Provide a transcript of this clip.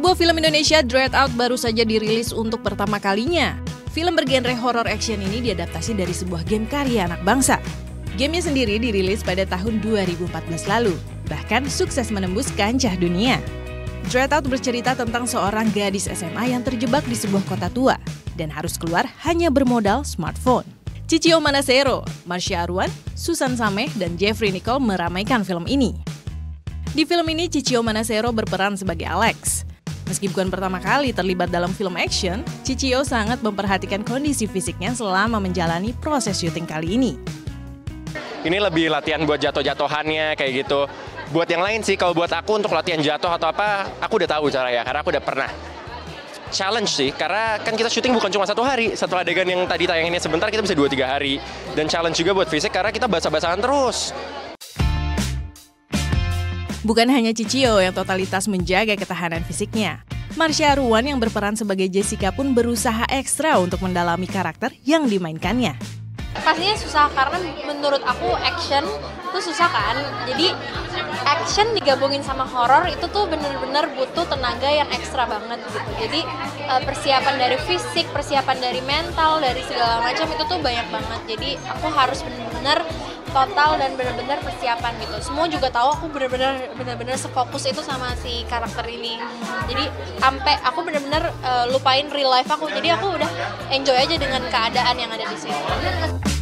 Sebuah film Indonesia, Dread Out, baru saja dirilis untuk pertama kalinya. Film bergenre horror action ini diadaptasi dari sebuah game karya anak bangsa. Gamenya sendiri dirilis pada tahun 2014 lalu, bahkan sukses menembus kancah dunia. Dread Out bercerita tentang seorang gadis SMA yang terjebak di sebuah kota tua dan harus keluar hanya bermodal smartphone. Cicio Manasero, Marsha Arwan, Susan Sameh, dan Jeffrey Nicole meramaikan film ini. Di film ini, Cicio Manasero berperan sebagai Alex. Meski bukan pertama kali terlibat dalam film action, Cicio sangat memperhatikan kondisi fisiknya selama menjalani proses syuting kali ini. Ini lebih latihan buat jatuh-jatuhannya kayak gitu. Buat yang lain sih, kalau buat aku untuk latihan jatuh atau apa, aku udah tahu caranya karena aku udah pernah. Challenge sih, karena kan kita syuting bukan cuma 1 hari. Satu adegan yang tadi tayanginnya sebentar, kita bisa 2-3 hari. Dan challenge juga buat fisik karena kita basah-basahan terus. Bukan hanya Cicio yang totalitas menjaga ketahanan fisiknya. Marsha Arwan yang berperan sebagai Jessica pun berusaha ekstra untuk mendalami karakter yang dimainkannya. Pastinya susah karena menurut aku action itu susah kan. Jadi action digabungin sama horor itu tuh bener-bener butuh tenaga yang ekstra banget gitu. Jadi persiapan dari fisik, persiapan dari mental, dari segala macam itu tuh banyak banget. Jadi aku harus bener-bener total dan benar-benar persiapan gitu. Semua juga tahu aku benar-benar sefokus itu sama si karakter ini. Jadi sampai aku benar-benar lupain real life aku. Jadi aku udah enjoy aja dengan keadaan yang ada di sini.